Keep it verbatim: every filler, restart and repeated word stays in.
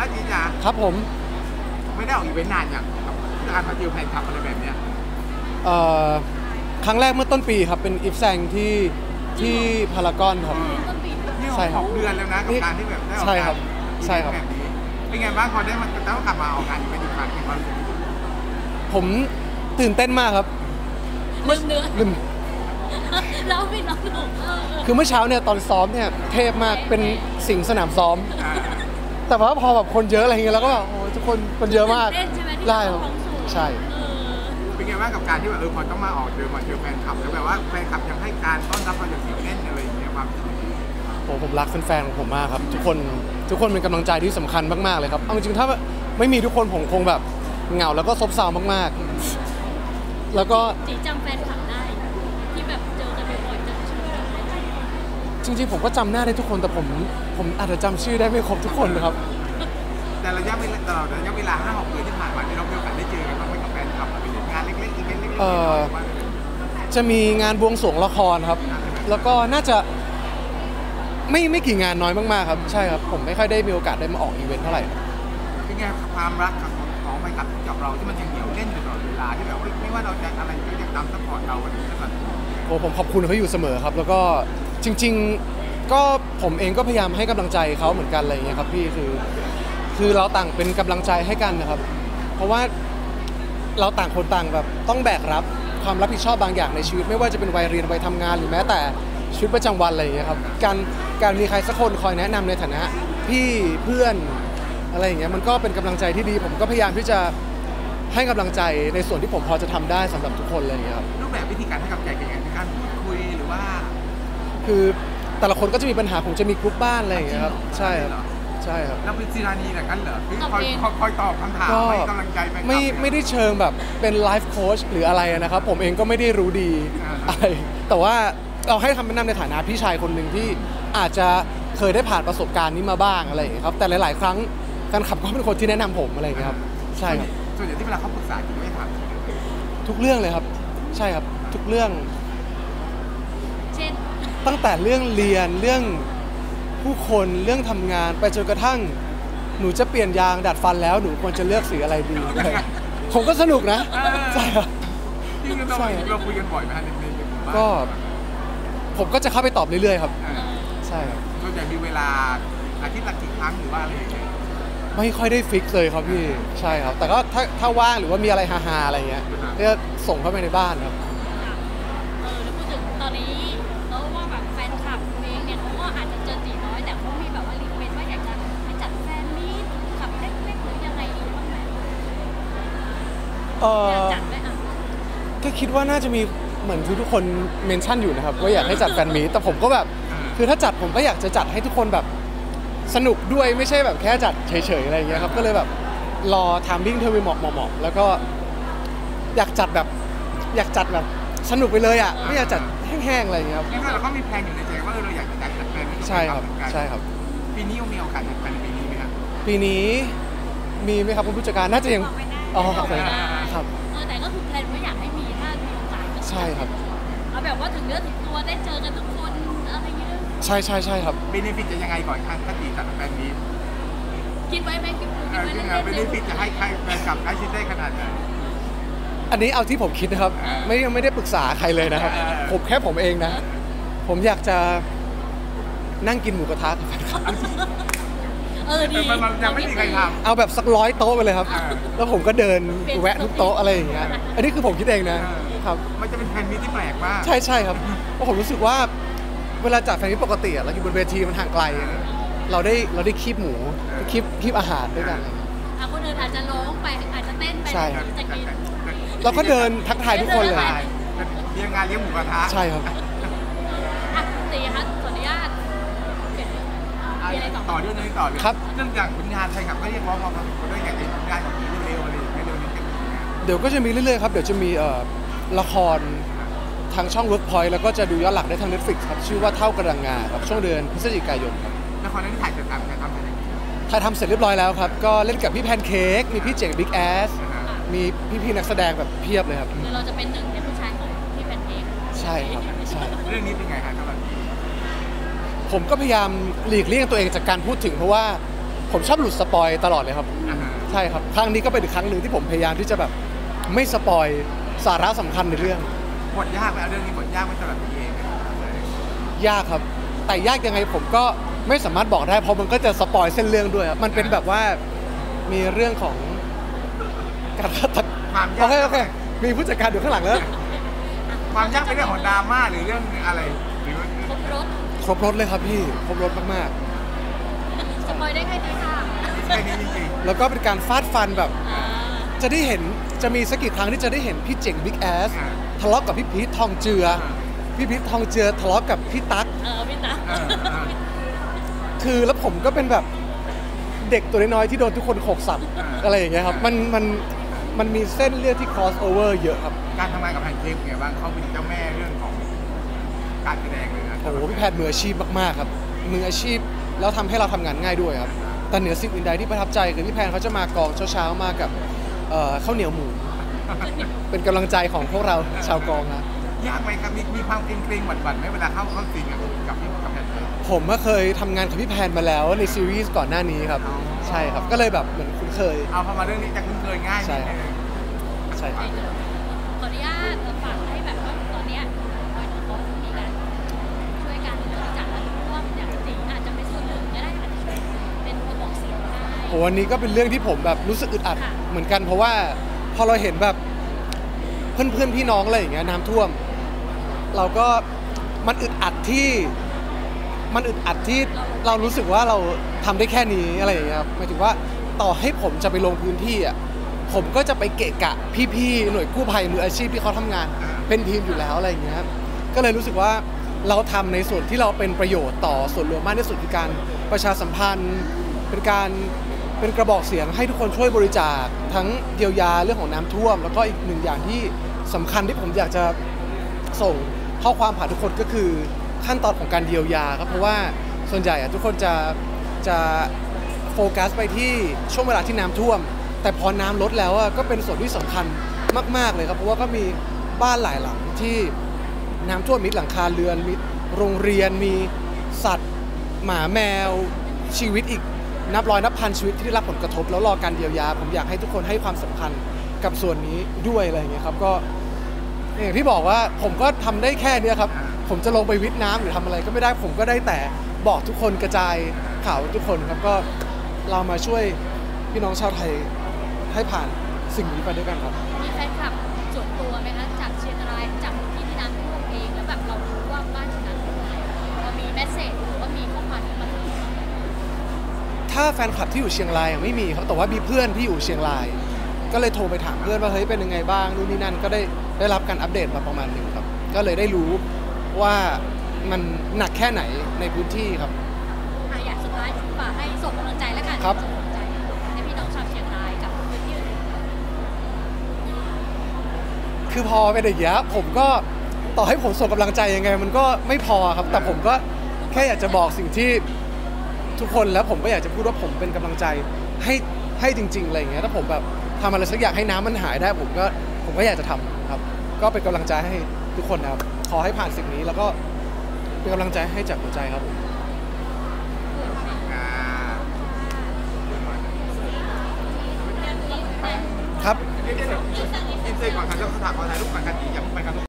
อาจีจ๋าครับผมไม่ได้ออกอีเวนต์นานอย่างการมาเจอแฟนคลับอะไรแบบเนี้ยเอ่อครั้งแรกเมื่อต้นปีครับเป็นอิฟแซงที่ที่พารากอนครับใช่ครับเดือนแล้วนะกับการที่แบบได้ออกการใช่ครับแบบนี้เป็นไงบ้างพอได้มาต้องกลับมาออกงานอีเวนต์อีกครั้งเป็นความรู้สึกผมตื่นเต้นมากครับลืมเนื้อลืมเราไม่น้องหนูคือเมื่อเช้าเนี่ยตอนซ้อมเนี่ยเทพมากเป็นสิ่งสนามซ้อมแต่ว่าพอแบบคนเยอะอะไรเงี้ยแล้วก็แบบโอ้ทุกคนคนเยอะมากได้ครับใช่เป็นไงบ้างกับการที่แบบเออพอต้องมาออกเจอมาเจอแฟนคลับแล้วแบบว่าแฟนคลับยังให้การต้อนรับเราอย่างเหนียวแน่นอะไรอย่างเงี้ยความโอ้ผมรักแฟนๆของผมมากครับทุกคนทุกคนเป็นกำลังใจที่สำคัญมากๆเลยครับเอาจริงๆถ้าไม่มีทุกคนผมคงแบบเหงาแล้วก็ซบเซามากๆแล้วก็จีจำแฟนคลับได้ที่แบบเจอกันบ่อยๆจำชื่อได้จริงๆผมก็จำหน้าได้ทุกคนแต่ผมผมอาจจะจำชื่อได้ไม่ครบทุกคนนะครับแต่ระยะเวลาตลอดระยะเวลาห้าหกปีที่ผ่านมาที่เรามีโอกาสได้เจอกันบ้างไหมกับแฟนคลับเป็นงานเล็กๆอีเวนต์เล็กๆจะมีงานบวงสรวงละครครับแล้วก็น่าจะไม่ไม่กี่งานน้อยมากๆครับใช่ครับผมไม่ค่อยได้มีโอกาสได้มาออกอีเวนต์เท่าไหร่เป็นไงความรักของแฟนคลับกับเราที่มันยังเหนียวแน่นอยู่ตลอดเวลาที่แบบไม่ว่าเราจะอะไรก็ยังตามซัพพอร์ตเราวันนี้นะครับโอ้ผมขอบคุณเขาอยู่เสมอครับแล้วก็จริงๆก็ผมเองก็พยายามให้กำลังใจเขาเหมือนกันอะไรอย่างเงี้ยครับพี่คือคือเราต่างเป็นกำลังใจให้กันนะครับเพราะว่าเราต่างคนต่างแบบต้องแบกรับความรับผิดชอบบางอย่างในชีวิตไม่ว่าจะเป็นวัยเรียนวัยทำงานหรือแม้แต่ชีวิตประจำวันอะไรอย่างเงี้ยครับการการมีใครสักคนคอยแนะนำในฐานะพี่เพื่อนอะไรอย่างเงี้ยมันก็เป็นกำลังใจที่ดีผมก็พยายามที่จะให้กำลังใจในส่วนที่ผมพอจะทำได้สำหรับทุกคนอะไรอย่างเงี้ยครับรูปแบบวิธีการให้กำลังใจเป็นยังไงการพูดคุยหรือว่าคือแต่ละคนก็จะมีปัญหาผมจะมีกลุ่มบ้านอะไรอย่างเงี้ยครับใช่ครับใช่ครับแล้วเป็นซีรานีแบบนั้นเหรอที่คอยคอยตอบคำถามให้กำลังใจไปไม่ไม่ได้เชิงแบบเป็นไลฟ์โค้ชหรืออะไรนะครับผมเองก็ไม่ได้รู้ดีอะไรแต่ว่าเราให้คำแนะนำในฐานะพี่ชายคนหนึ่งที่อาจจะเคยได้ผ่านประสบการณ์นี้มาบ้างอะไรอย่างเงี้ยครับแต่หลายๆครั้งแฟนคลับก็เป็นคนที่แนะนำผมอะไรอย่างเงี้ยครับใช่ครับส่วนใหญ่ที่เวลาเขาปรึกษาจริงไม่ถามทุกเรื่องเลยครับใช่ครับทุกเรื่องเช่นตั้งแต่เรื่องเรียนเรื่องผู้คนเรื่องทำงานไปจนกระทั่งหนูจะเปลี่ยนยางดัดฟันแล้วหนูควรจะเลือกสีอะไรดีผมก็สนุกนะใช่ครับจริงๆเราเราคุยกันบ่อยไหมในในก็ผมก็จะเข้าไปตอบเรื่อยๆครับใช่ครับส่วนใหญ่มีเวลาอาทิตย์ละกี่ครั้งหรือว่าอะไรอย่างเงี้ยไม่ค่อยได้ฟิกเลยครับพี่ใช่ครับแต่ก็ถ้าถ้าว่างหรือว่ามีอะไรฮาๆอะไรเงี้ยก็ส่งเข้าไปในบ้านครับเออแล้วพูดถึงตอนนี้แล้วว่าแบบแฟนคลับเองเนี่ยเขาก็อาจจะเจอตีน้อยแต่เขามีแบบว่ารีเควสต์ว่าอยากจะให้จัดแฟนมีตขับเล็กๆหรือยังไงอีกบ้างไหมเออจัดไหมอ่ะก็คิดว่าน่าจะมีเหมือนที่ทุกคนเมนชั่นอยู่นะครับว่าอยากให้จัดแฟนมีตแต่ผมก็แบบคือถ้าจัดผมก็อยากจะจัดให้ทุกคนแบบสนุกด้วยไม่ใช่แบบแค่จัดเฉยๆอะไรอย่างเงี้ยครับก็เลยแบบรอไทมิ่งเธอไปเหมาะเหมาะแล้วก็อยากจัดแบบอยากจัดแบบสนุกไปเลยอ่ะไม่อยากจัดแห้งๆอะไรอย่างเงี้ยครับนี่เราก็มีแพลนอยู่ในใจว่าเราอยากจะจัดแฟนใช่ครับใช่ครับปีนี้มีโอกาสจัดแฟนปีนี้ไหมครับปีนี้มีไหมครับคุณผู้จัดการน่าจะยังอ๋อครับครับเออแต่ก็คือแพลนว่าอยากให้มีถ้ามีโอกาสใช่ครับเอาแบบว่าถึงเนื้อถึงตัวได้เจอกันทุกคนอะไรอย่างเงี้ยใช่ใช่ใช่ครับเบเนฟิตจะยังไงก่อนครับถ้าตีจัดแฟนมีคิดไว้ไหมคิดไว้ไหมเบเนฟิตจะให้ใครแฟนกับใครชิ้นได้ขนาดไหนอันนี้เอาที่ผมคิดนะครับไม่ไม่ได้ปรึกษาใครเลยนะครับผมแค่ผมเองนะผมอยากจะนั่งกินหมูกระทะกับแฟนคลับเออดียังไม่มีใครทำเอาแบบสักร้อยโต๊ะไปเลยครับแล้วผมก็เดินแวะทุกโต๊ะอะไรอย่างเงี้ยอันนี้คือผมคิดเองนะครับมันจะเป็นแฟนมีที่แปลกมากใช่ใช่ครับเพราะผมรู้สึกว่าเวลาจัดแฟนมีปกติเราอยู่บนเวทีมันห่างไกลเราได้เราได้คีบหมูคีบคีบอาหารด้วยกันอ่ะคนอื่นอาจจะร้องไปอาจจะเต้นไปจะกินเราก็เดินทักทายทุกคนเลยเลี้ยงงานเลี้ยงหมูกระทะใช่ครับอ่ะตีคะขออนุญาตมีอะไรต่อเรื่องนี้ต่อเลยครับเรื่องจากผลงานใครกับก็เรียกร้องมาครับคนด้วยอยากเห็นผลงานของนี้เร็วๆอะไรอย่างเงี้ยเร็วนี้จะมีเดี๋ยวก็จะมีเรื่อยๆครับเดี๋ยวจะมีละครทางช่อง Workpoint แล้วก็จะดูย้อนหลังได้ทาง Netflix ครับชื่อว่าเท่ากระดังงาครับช่วงเดือนพฤศจิกายนครับละครนั้นถ่ายเสร็จทำถ่ายทำอะไรถ่ายทำเสร็จเรียบร้อยแล้วครับก็เล่นกับพี่แพนเค้กมีพี่เจ๋งบิ๊กแอสมีพี่ๆนักแสดงแบบเพียบเลยครับคือเราจะเป็นหนึ่งในผู้ชายของพี่แพนเค้กใช่ครับใช่เรื่องนี้เป็นไงครับสำหรับผมก็พยายามหลีกเลี่ยงตัวเองจากการพูดถึงเพราะว่าผผมชอบหลุดสปอยตลอดเลยครับอ่าฮะใช่ครับครั้งนี้ก็เป็นอีกครั้งหนึ่งที่ผมพยายามที่จะแบบไม่สปอยสาระสำคัญในเรื่องบทยากไหมเอาเรื่องนี้บทยากไหมสำหรับพี่เองเนี่ยยากครับ แต่ยากยังไงผมก็ไม่สามารถบอกได้เพราะมันก็จะสปอยเส้นเรื่องด้วยครับมันเป็นแบบว่ามีเรื่องของการฆาตกรรมความโอยากเคโอเคมีผู้จัดการอยู่ข้างหลังแล้วความยากเป็นเรื่องของดราม่าหรือเรื่องอะไรหรือว่าครบรถครบรถเลยครับพี่ครบรถมากสปอยได้แค่นี้ค่ะแค่นี้จริงๆแล้วก็เป็นการฟาดฟันแบบอ่าจะได้เห็นจะมีสักกี่ครั้งที่จะได้เห็นพี่เจ๋งบิ๊กแอสทะเลาะกับพี่พีททองเจือ พี่พีททองเจือทะเลาะกับพี่ตั๊กเออพี่ตาๆเออเออคือแล้วผมก็เป็นแบบเด็กตัวน้อยๆที่โดนทุกคนโขกสับอ่าอะไรอย่างเงี้ยครับมันมันมันมีเส้นเลือดที่ cross over เยอะครับการทำงานกับแพนเค้กเป็นไงบ้างเขาเป็นเจ้าแม่เรื่องของการแสดงเลยนะโอ้โหพี่แพทย์มืออาชีพมากๆครับมืออาชีพแล้วทำให้เราทำงานง่ายด้วยครับแต่เหนือสิ่งอื่นใดที่ประทับใจคือพี่แพนเขาจะมากองเช้าๆมากับเอ่อข้าวเหนียวหมู เป็นกำลังใจของพวกเราชาวกองนะยากไหมครับมีมีความเกรงๆหวั่นๆไหมเวลาเข้าเข้าซีนกับกับพี่กับแพนเค้กผมก็เคยทำงานกับพี่แพนมาแล้วในซีรีส์ก่อนหน้านี้ครับอ๋อใช่ครับก็เลยแบบเหมือนคุ้นเคยเอาพอมาเรื่องนี้จะคุ้นเคยง่ายใช่นิดนึงใช่ครับขออนุญาตฝากให้แบบว่าตอนเนี้ยเขามีการช่วยกันบริจาคและร่วมอย่างจริงอาจจะเป็นส่วนหนึ่งก็ได้อาจจะช่วยเป็นกระบอกเสียงได้โอ้วันนี้ก็เป็นเรื่องที่ผมแบบรู้สึกอึดอัดค่ะเหมือนกันเพราะว่าพอเราเห็นแบบเพื่อนเพื่อนๆพี่น้องอะไรอย่างเงี้ยน้ำท่วม เราก็มันอึดอัดที่มันอึดอัดที่เรารู้สึกว่าเราทำได้แค่นี้อะไรอย่างเงี้ยครับหมายถึงว่าต่อให้ผมจะไปลงพื้นที่อ่ะผมก็จะไปเกะกะพี่ๆหน่วยกู้ภัยมืออาชีพที่เขาทำงานเป็นทีมอยู่แล้วอะไรอย่างเงี้ยครับก็เลยรู้สึกว่าเราทำในส่วนที่เราเป็นประโยชน์ต่อส่วนรวมมากที่สุดคือการประชาสัมพันธ์เป็นการเป็นกระบอกเสียงให้ทุกคนช่วยบริจาคทั้งเยียวยาเรื่องของน้ำท่วม แล้วก็อีกหนึ่งอย่างที่สำคัญที่ผมอยากจะส่งข้อความผ่านทุกคนก็คือขั้นตอนของการเยียวยาครับเพราะว่าส่วนใหญ่อะทุกคนจะจะโฟกัสไปที่ช่วงเวลาที่น้ำท่วม แต่พอน้ำลดแล้วอะก็เป็นส่วนที่สำคัญมากๆเลยครับเพราะว่าก็มีบ้านหลายหลังที่น้ำท่วมมิดหลังคาเรือนมิดโรงเรียนมีสัตว์หมาแมวชีวิตอีกนับร้อยนับพันชีวิตที่ได้รับผลกระทบแล้วรอการเยียวยาผมอยากให้ทุกคนให้ความสำคัญกับส่วนนี้ด้วยอะไรอย่างเงี้ยครับก็อย่างที่บอกว่าผมก็ทำได้แค่เนี้ยครับผมจะลงไปวิทน้ำหรือทำอะไรก็ไม่ได้ผมก็ได้แต่บอกทุกคนกระจายข่าวทุกคนครับก็เรามาช่วยพี่น้องชาวไทยให้ผ่านสิ่งนี้ไปด้วยกันครับมีแฟนคลับส่วนตัวไหมคะจากเชียงรายจากพื้นที่ที่น้ำท่วมเองแล้วแบบเรารู้ว่าบ้านที่น้ำท่วมเรามีแมสเซจหรือว่ามีข้อความที่มาถึงเราไหมถ้าแฟนคลับที่อยู่เชียงรายยังไม่มีครับแต่ว่ามีเพื่อนที่อยู่เชียงราย ก็เลยโทรไปถามเพื่อนว่าเฮ้ยเป็นยังไงบ้างนู่นนี่นั่นก็ได้ได้รับการอัปเดตมาประมาณหนึ่งครับก็เลยได้รู้ว่ามันหนักแค่ไหนในพื้นที่ครับอ่ะอยากสุดท้ายฝากให้ส่งกำลังใจแล้วกันครับส่งกำลังใจให้พี่น้องชาวเชียงรายกับพื้นที่อื่นคือพอเป็นอย่างเงี้ยผมก็ต่อให้ผมส่งกำลังใจยังไง มันก็ไม่พอครับ แต่ผมก็แค่อยากจะบอกสิ่งที่ทุกคนแล้วผมก็อยากจะพูดว่าผมเป็นกำลังใจให้ให้จริงๆอะไรอย่างเงี้ยถ้าผมแบบทำอะไรสักอย่างให้น้ำมันหายได้ ผมก็ผมก็อยากจะทำครับ ก็เป็นกำลังใจให้ทุกคนนะครับขอให้ผ่านสิ่งนี้แล้วก็เป็นกำลังใจให้จากหัวใจครับผมอ่าครับเดี๋ยวเดี๋ยวเดี๋ยวอินเสิร์ตก่อนครับแล้วเขาถามขอถ่ายรูปก่อนกันดีอย่าเพิ่งไปครับ